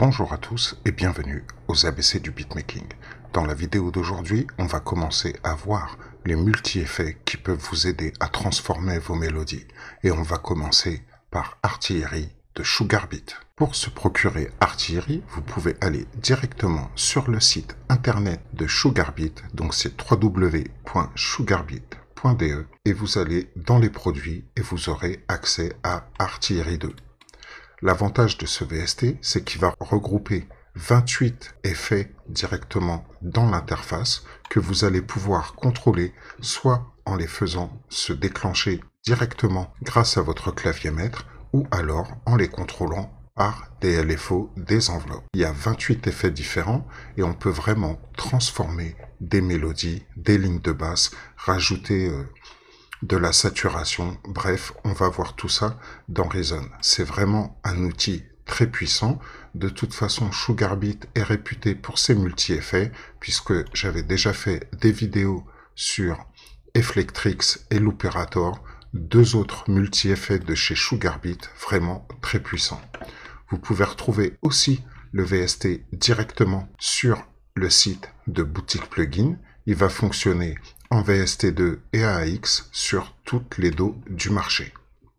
Bonjour à tous et bienvenue aux ABC du beatmaking. Dans la vidéo d'aujourd'hui, on va commencer à voir les multi-effets qui peuvent vous aider à transformer vos mélodies. Et on va commencer par Artillery de Sugarbeat. Pour se procurer Artillery, vous pouvez aller directement sur le site internet de Sugarbeat, donc c'est www.sugarbeat.de, et vous allez dans les produits et vous aurez accès à Artillery 2. L'avantage de ce VST, c'est qu'il va regrouper 28 effets directement dans l'interface que vous allez pouvoir contrôler soit en les faisant se déclencher directement grâce à votre clavier maître ou alors en les contrôlant par des LFO, des enveloppes. Il y a 28 effets différents et on peut vraiment transformer des mélodies, des lignes de basse, rajouter de la saturation, bref, on va voir tout ça dans Reason. C'est vraiment un outil très puissant. De toute façon, Sugarbeat est réputé pour ses multi-effets, puisque j'avais déjà fait des vidéos sur Efflectrix et Looperator, deux autres multi-effets de chez Sugarbeat, vraiment très puissants. Vous pouvez retrouver aussi le VST directement sur le site de Boutique Plugin. Il va fonctionner en VST2 et AAX sur toutes les dos du marché.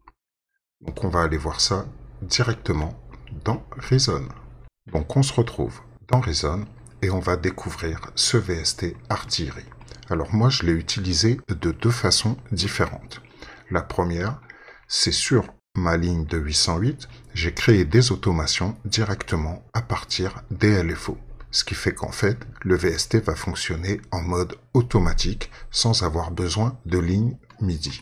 Donc on va aller voir ça directement dans Reason. Donc on se retrouve dans Reason et on va découvrir ce VST Artillery. Alors moi je l'ai utilisé de deux façons différentes. La première, c'est sur ma ligne de 808, j'ai créé des automations directement à partir des LFO. Ce qui fait qu'en fait, le VST va fonctionner en mode automatique sans avoir besoin de ligne MIDI.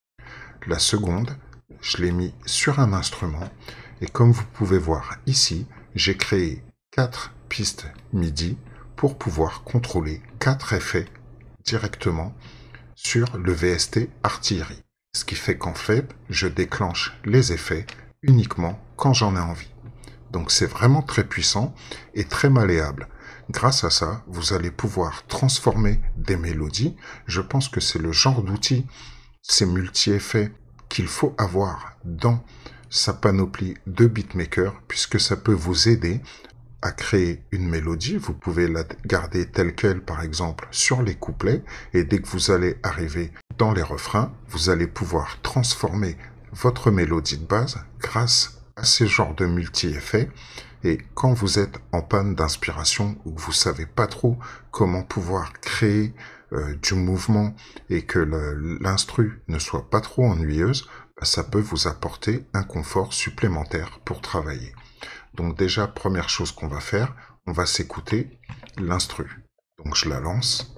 La seconde, je l'ai mis sur un instrument et comme vous pouvez voir ici, j'ai créé 4 pistes MIDI pour pouvoir contrôler 4 effets directement sur le VST Artillery. Ce qui fait qu'en fait, je déclenche les effets uniquement quand j'en ai envie. Donc c'est vraiment très puissant et très malléable. Grâce à ça, vous allez pouvoir transformer des mélodies. Je pense que c'est le genre d'outil, ces multi-effets qu'il faut avoir dans sa panoplie de beatmaker, puisque ça peut vous aider à créer une mélodie. Vous pouvez la garder telle qu'elle, par exemple, sur les couplets, et dès que vous allez arriver dans les refrains, vous allez pouvoir transformer votre mélodie de base grâce à ces genres de multi-effets. Et quand vous êtes en panne d'inspiration ou que vous savez pas trop comment pouvoir créer du mouvement et que l'instru ne soit pas trop ennuyeuse, ça peut vous apporter un confort supplémentaire pour travailler. Donc déjà, première chose qu'on va faire, on va s'écouter l'instru. Donc je la lance.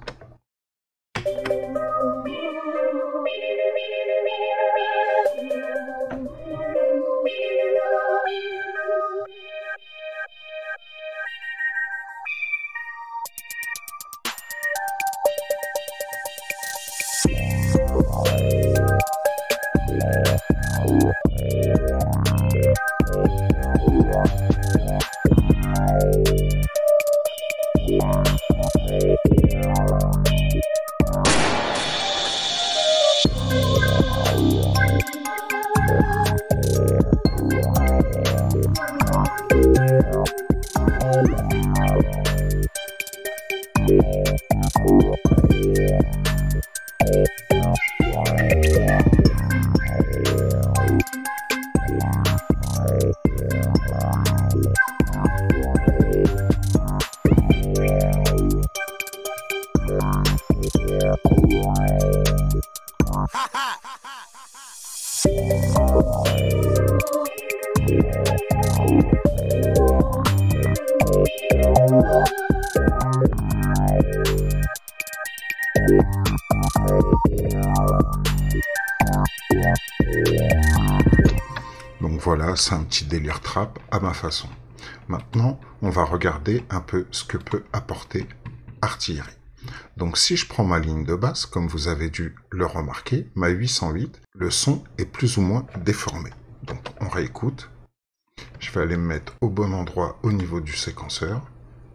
Donc voilà, c'est un petit délire trap à ma façon. Maintenant, on va regarder un peu ce que peut apporter Artillery. Donc si je prends ma ligne de basse, comme vous avez dû le remarquer, ma 808, le son est plus ou moins déformé. Donc on réécoute. Je vais aller me mettre au bon endroit au niveau du séquenceur.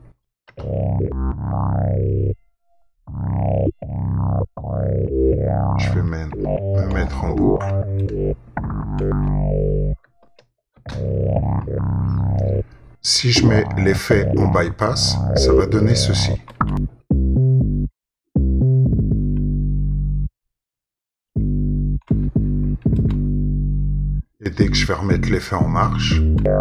Je vais me mettre en boucle. Si je mets l'effet en bypass, ça va donner ceci. Et dès que je vais remettre l'effet en marche,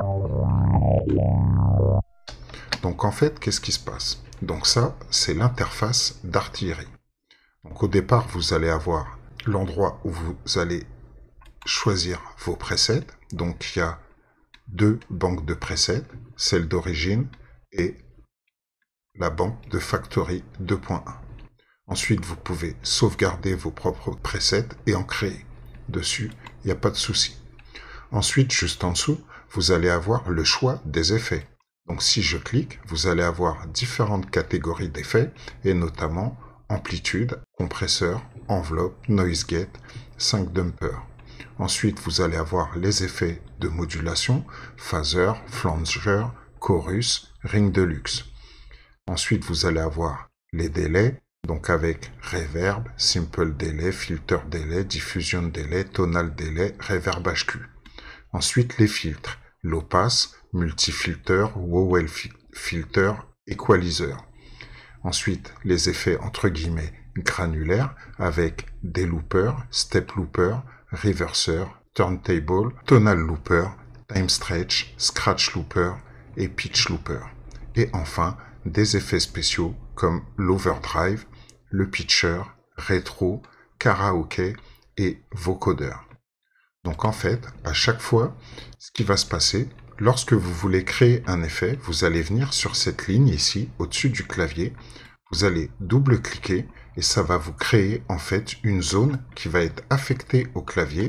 donc en fait, qu'est-ce qui se passe? Donc ça, c'est l'interface d'artillerie. Donc au départ, vous allez avoir l'endroit où vous allez choisir vos presets. Donc il y a deux banques de presets, celle d'origine et la banque de Factory 2.1. Ensuite, vous pouvez sauvegarder vos propres presets et en créer. Dessus, il n'y a pas de souci. Ensuite, juste en dessous, vous allez avoir le choix des effets. Donc si je clique, vous allez avoir différentes catégories d'effets, et notamment amplitude, compresseur, enveloppe, noise gate, 5 dumper. Ensuite, vous allez avoir les effets de modulation, phaser, flanger, chorus, ring deluxe. Ensuite, vous allez avoir les délais, donc avec reverb, simple delay, filter delay, diffusion delay, tonal delay, reverb HQ. Ensuite, les filtres, low pass, multifilter, wowell filter, equalizer. Ensuite, les effets entre guillemets granulaires avec des loopers, step looper, reverser, turntable, tonal looper, time stretch, scratch looper et pitch looper. Et enfin, des effets spéciaux comme l'overdrive, le pitcher, rétro, karaoke et vocoder. Donc en fait, à chaque fois, ce qui va se passer, lorsque vous voulez créer un effet, vous allez venir sur cette ligne ici, au-dessus du clavier, vous allez double-cliquer et ça va vous créer en fait une zone qui va être affectée au clavier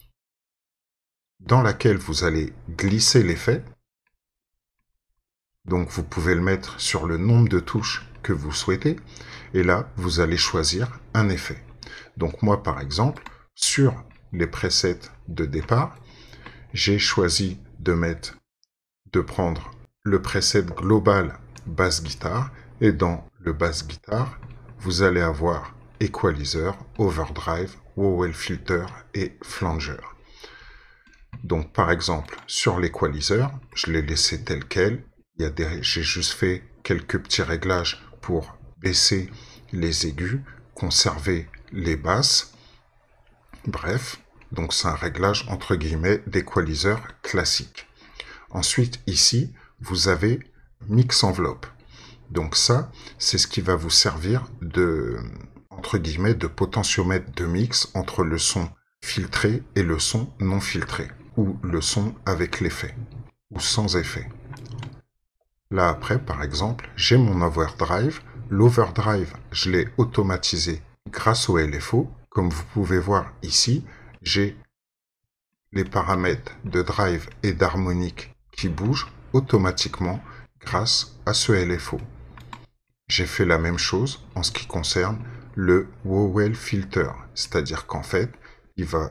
dans laquelle vous allez glisser l'effet. Donc vous pouvez le mettre sur le nombre de touches que vous souhaitez et là, vous allez choisir un effet. Donc moi, par exemple, sur les presets de départ, j'ai choisi de prendre le preset global basse guitare et dans le basse guitare, vous allez avoir equalizer, overdrive, wowell filter et flanger. Donc par exemple, sur l'equalizer, je l'ai laissé tel quel. J'ai juste fait quelques petits réglages pour baisser les aigus, conserver les basses. Bref, donc c'est un réglage entre guillemets d'équaliseur classique. Ensuite, ici, vous avez mix enveloppe. Donc ça, c'est ce qui va vous servir de, entre guillemets, de potentiomètre de mix entre le son filtré et le son non filtré, ou le son avec l'effet, ou sans effet. Là après, par exemple, j'ai mon overdrive. L'overdrive, je l'ai automatisé grâce au LFO. Comme vous pouvez voir ici, j'ai les paramètres de drive et d'harmonique qui bougent automatiquement grâce à ce LFO. J'ai fait la même chose en ce qui concerne le wowell filter, c'est-à-dire qu'en fait, il va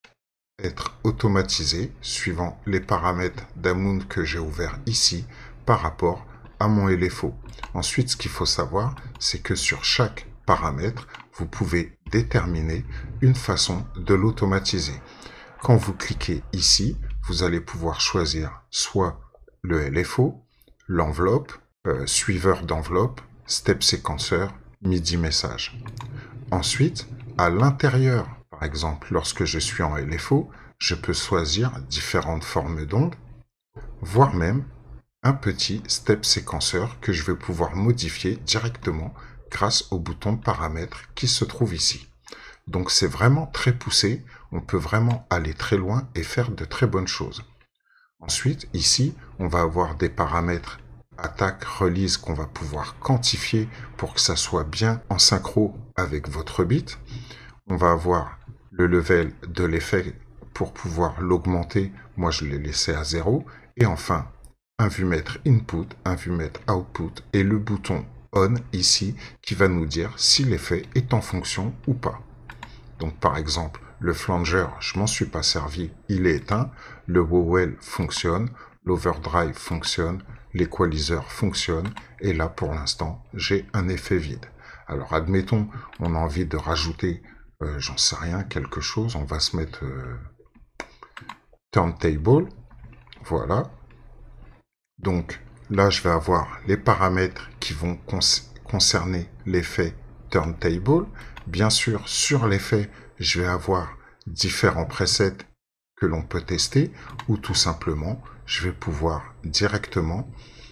être automatisé suivant les paramètres d'Amoun que j'ai ouvert ici par rapport à mon LFO. Ensuite, ce qu'il faut savoir, c'est que sur chaque paramètre, vous pouvez déterminer une façon de l'automatiser. Quand vous cliquez ici, vous allez pouvoir choisir soit le LFO, l'enveloppe, suiveur d'enveloppe, step séquenceur, MIDI message. Ensuite, à l'intérieur, par exemple, lorsque je suis en LFO, je peux choisir différentes formes d'ondes, voire même un petit step séquenceur que je vais pouvoir modifier directement grâce au bouton paramètres qui se trouve ici. Donc c'est vraiment très poussé, on peut vraiment aller très loin et faire de très bonnes choses. Ensuite, ici, on va avoir des paramètres attaque, release qu'on va pouvoir quantifier pour que ça soit bien en synchro avec votre beat. On va avoir le level de l'effet pour pouvoir l'augmenter. Moi, je l'ai laissé à 0. Et enfin, un vumètre input, un vumètre output et le bouton on ici qui va nous dire si l'effet est en fonction ou pas. Donc par exemple, le flanger, je m'en suis pas servi, il est éteint. Le wowell fonctionne, l'overdrive fonctionne, l'équalizer fonctionne. Et là, pour l'instant, j'ai un effet vide. Alors admettons, on a envie de rajouter, j'en sais rien, quelque chose. On va se mettre turntable. Voilà. Donc là, je vais avoir les paramètres qui vont concerner l'effet Turntable. Bien sûr, sur l'effet, je vais avoir différents presets que l'on peut tester, ou tout simplement, je vais pouvoir directement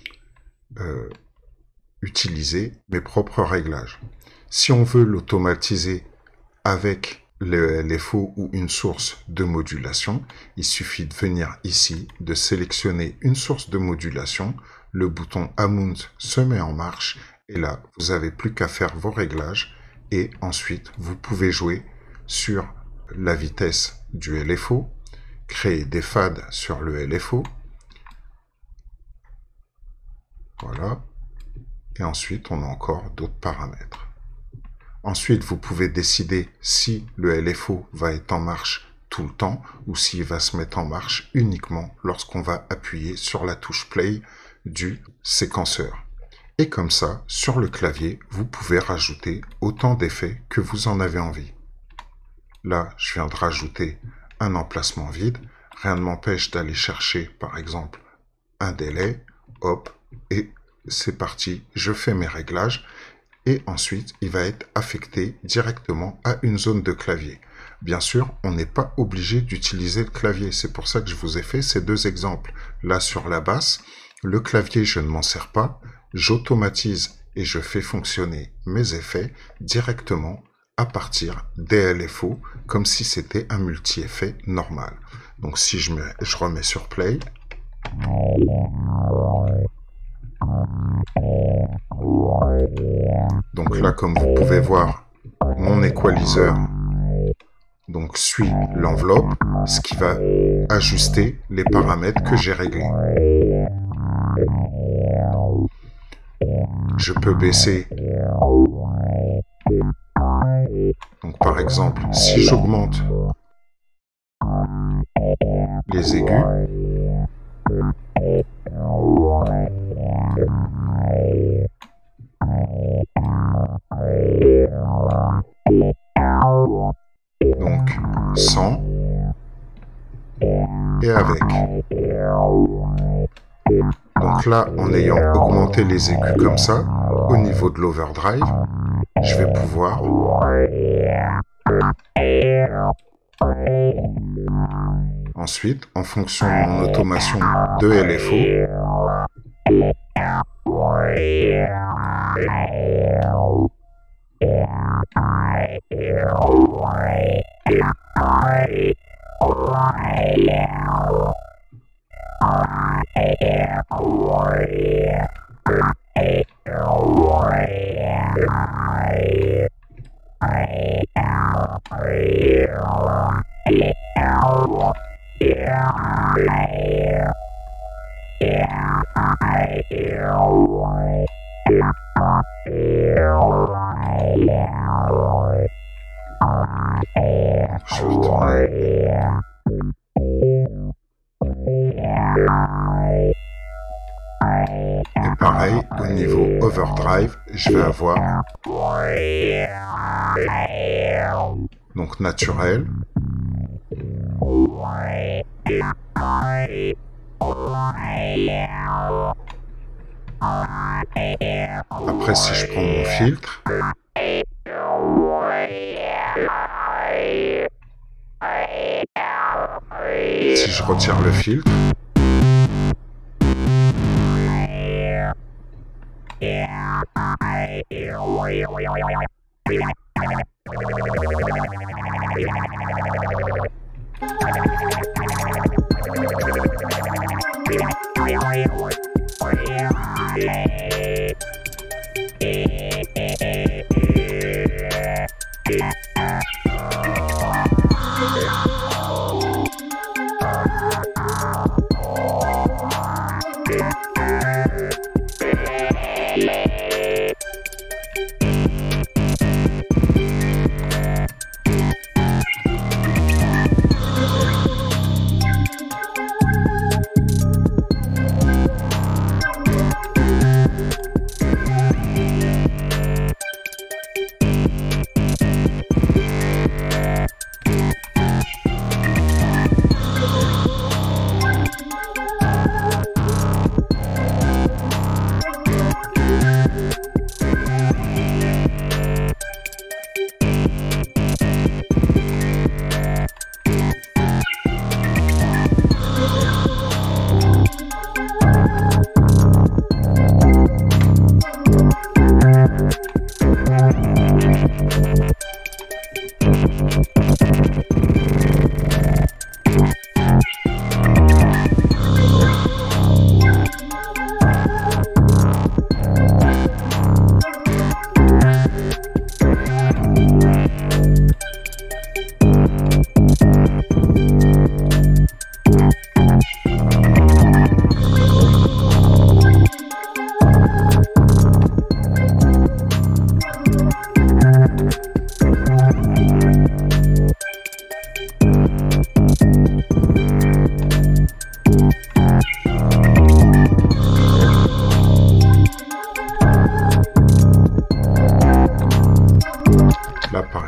utiliser mes propres réglages. Si on veut l'automatiser avec le LFO ou une source de modulation, il suffit de venir ici, de sélectionner une source de modulation, le bouton Amount se met en marche, et là, vous n'avez plus qu'à faire vos réglages, et ensuite, vous pouvez jouer sur la vitesse du LFO, créer des fades sur le LFO, voilà, et ensuite, on a encore d'autres paramètres. Ensuite, vous pouvez décider si le LFO va être en marche tout le temps ou s'il va se mettre en marche uniquement lorsqu'on va appuyer sur la touche Play du séquenceur. Et comme ça, sur le clavier, vous pouvez rajouter autant d'effets que vous en avez envie. Là, je viens de rajouter un emplacement vide. Rien ne m'empêche d'aller chercher, par exemple, un délai. Hop, et c'est parti. Je fais mes réglages. Et ensuite, il va être affecté directement à une zone de clavier. Bien sûr, on n'est pas obligé d'utiliser le clavier. C'est pour ça que je vous ai fait ces deux exemples. Là, sur la basse, le clavier, je ne m'en sers pas. J'automatise et je fais fonctionner mes effets directement à partir des LFO, comme si c'était un multi-effet normal. Donc, si je remets sur Play, donc là, comme vous pouvez voir, mon équaliseur donc suit l'enveloppe, ce qui va ajuster les paramètres que j'ai réglés. Je peux baisser. Donc par exemple, si j'augmente les aigus, donc 100 et avec. Donc là, en ayant augmenté les aigus comme ça, au niveau de l'overdrive, je vais pouvoir ensuite, en fonction de mon automation de LFO, je vais retourner. Et pareil, au niveau overdrive, je vais avoir donc naturel. Après, si je prends mon filtre, si je retire le filtre,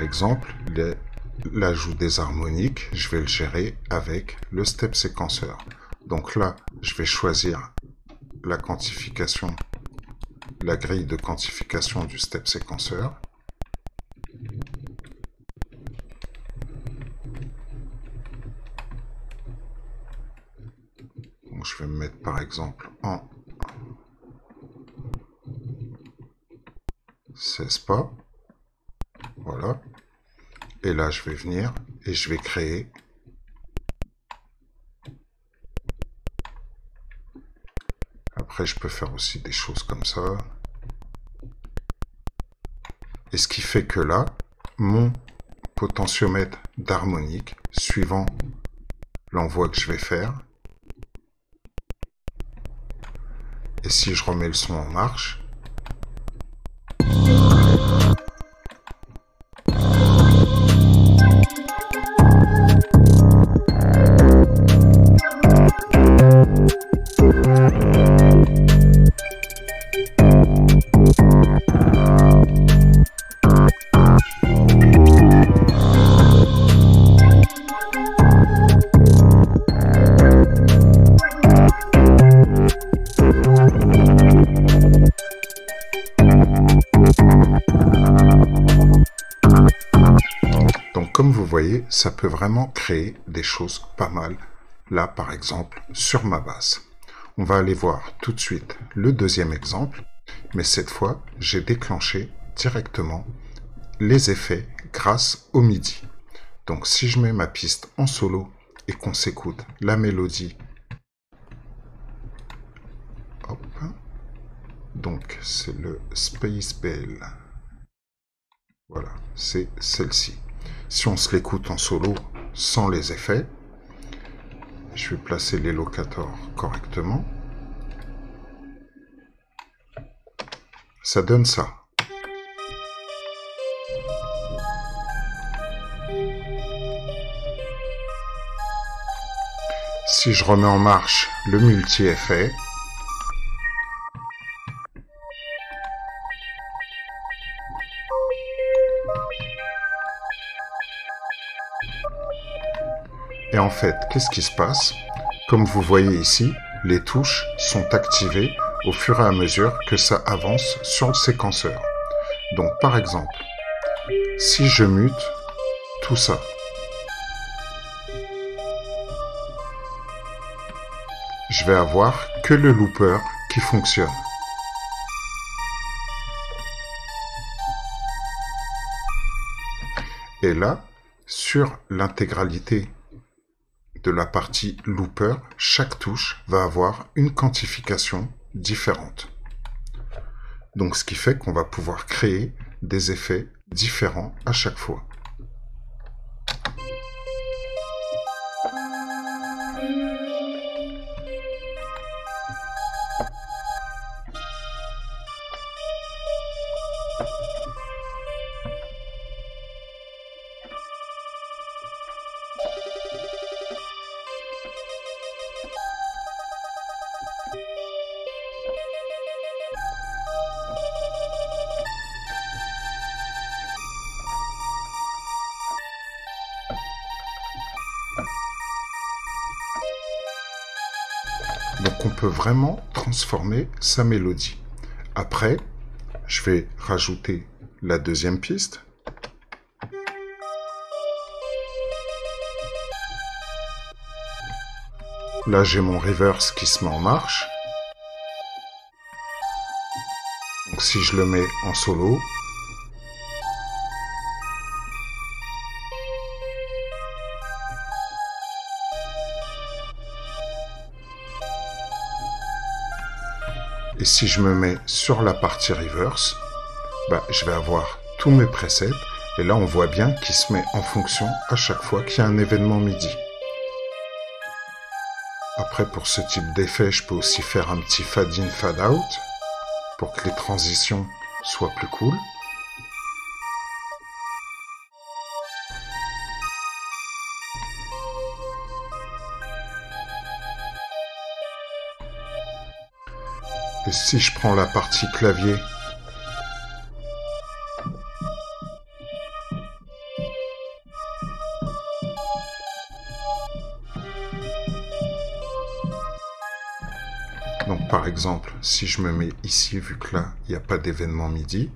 exemple, l'ajout des harmoniques, je vais le gérer avec le step séquenceur. Donc là, je vais choisir la quantification, la grille de quantification du step séquenceur. Donc je vais me mettre par exemple en 16 pas. Voilà. Et là, je vais venir et je vais créer après, je peux faire aussi des choses comme ça. Et ce qui fait que là, mon potentiomètre d'harmonique, suivant l'envoi que je vais faire, et si je remets le son en marche, comme vous voyez, ça peut vraiment créer des choses pas mal. Là, par exemple, sur ma basse. On va aller voir tout de suite le deuxième exemple, mais cette fois, j'ai déclenché directement les effets grâce au MIDI. Donc, si je mets ma piste en solo et qu'on s'écoute la mélodie, hop, donc c'est le Space Bell. Voilà, c'est celle-ci. Si on se l'écoute en solo sans les effets, je vais placer les locators correctement. Ça donne ça. Si je remets en marche le multi-effet, et en fait, qu'est-ce qui se passe? Comme vous voyez ici, les touches sont activées au fur et à mesure que ça avance sur le séquenceur. Donc par exemple, si je mute tout ça, je vais avoir que le looper qui fonctionne. Et là, sur l'intégralité de la partie looper, chaque touche va avoir une quantification différente. Donc ce qui fait qu'on va pouvoir créer des effets différents à chaque fois. Donc on peut vraiment transformer sa mélodie. Après, je vais rajouter la deuxième piste. Là, j'ai mon reverse qui se met en marche. Donc si je le mets en solo, et si je me mets sur la partie reverse, je vais avoir tous mes presets. Et là, on voit bien qu'il se met en fonction à chaque fois qu'il y a un événement MIDI. Après, pour ce type d'effet, je peux aussi faire un petit fade in, fade out pour que les transitions soient plus cool. Et si je prends la partie clavier, par exemple, si je me mets ici, vu que là, il n'y a pas d'événement MIDI,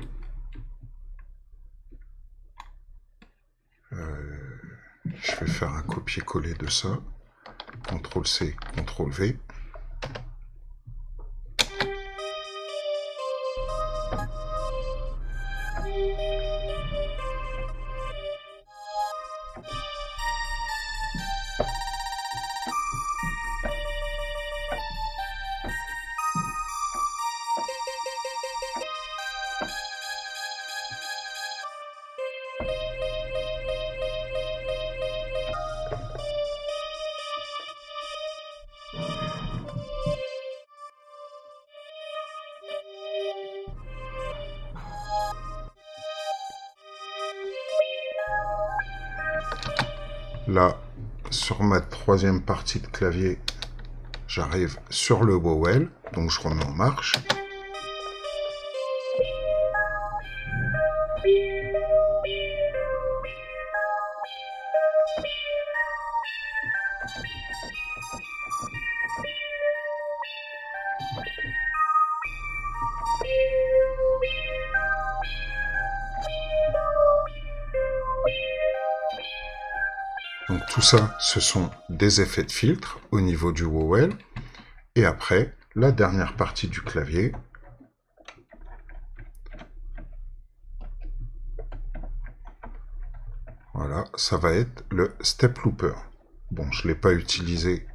je vais faire un copier-coller de ça. CTRL-C, CTRL-V. Là, sur ma troisième partie de clavier, j'arrive sur le vowel, donc je remets en marche. Donc tout ça, ce sont des effets de filtre au niveau du vowel. Et après, la dernière partie du clavier. Voilà, ça va être le step looper. Bon, je ne l'ai pas utilisé.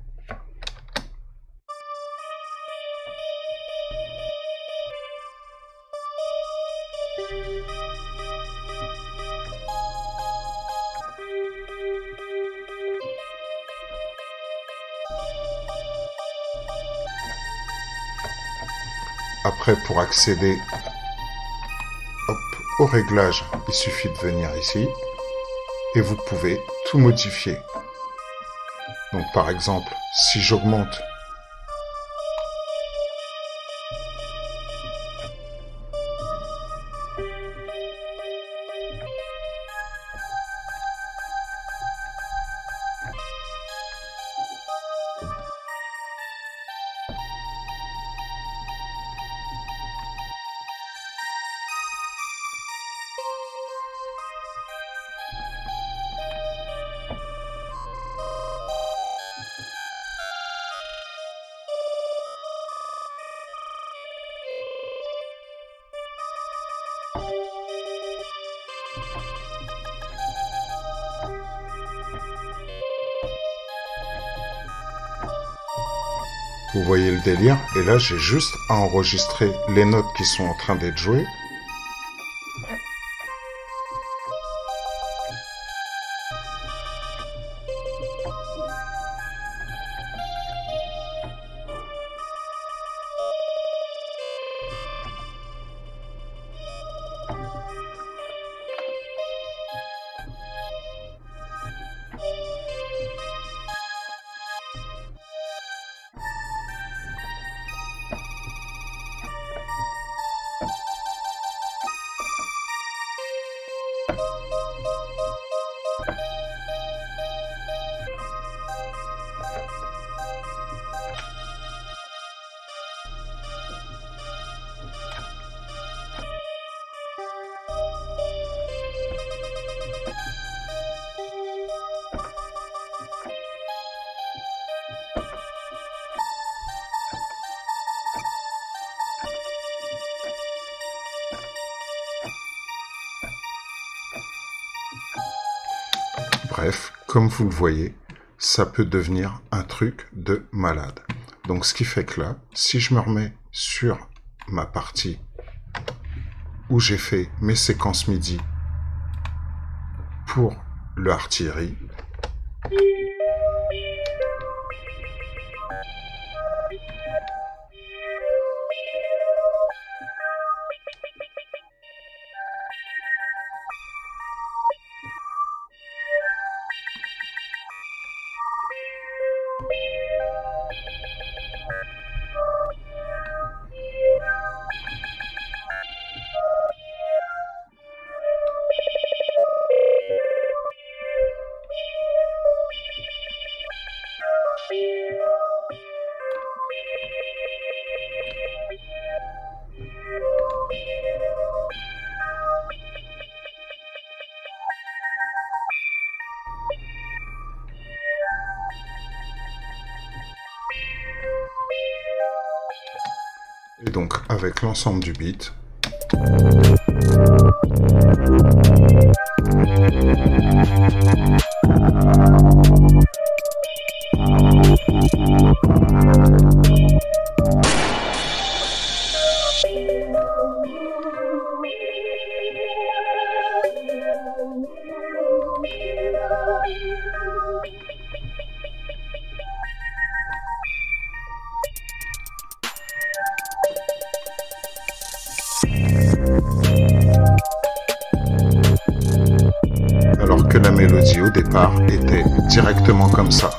Après, pour accéder au réglage, il suffit de venir ici et vous pouvez tout modifier. Donc par exemple, si j'augmente vous voyez le délire, et là j'ai juste à enregistrer les notes qui sont en train d'être jouées. Bref, comme vous le voyez, ça peut devenir un truc de malade. Donc ce qui fait que là, si je me remets sur ma partie où j'ai fait mes séquences MIDI pour le artillerie, Et donc avec l'ensemble du beat, alors que la mélodie au départ était directement comme ça.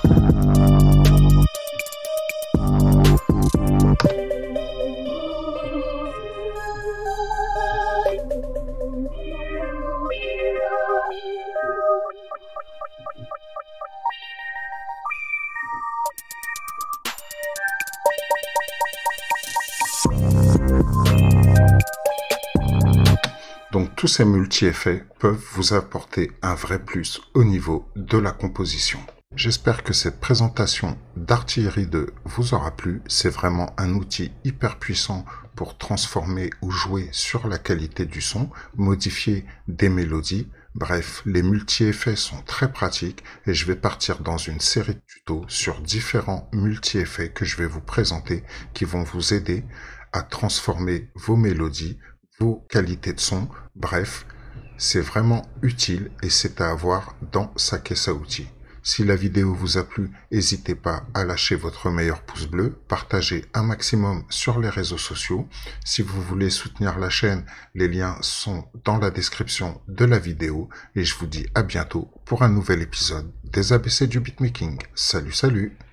Donc tous ces multi-effets peuvent vous apporter un vrai plus au niveau de la composition. J'espère que cette présentation d'Artillery 2 vous aura plu. C'est vraiment un outil hyper puissant pour transformer ou jouer sur la qualité du son, modifier des mélodies. Bref, les multi-effets sont très pratiques et je vais partir dans une série de tutos sur différents multi-effets que je vais vous présenter qui vont vous aider à transformer vos mélodies, vos qualités de son. Bref, c'est vraiment utile et c'est à avoir dans sa caisse à outils. Si la vidéo vous a plu, n'hésitez pas à lâcher votre meilleur pouce bleu, partagez un maximum sur les réseaux sociaux. Si vous voulez soutenir la chaîne, les liens sont dans la description de la vidéo et je vous dis à bientôt pour un nouvel épisode des ABC du beatmaking. Salut, salut!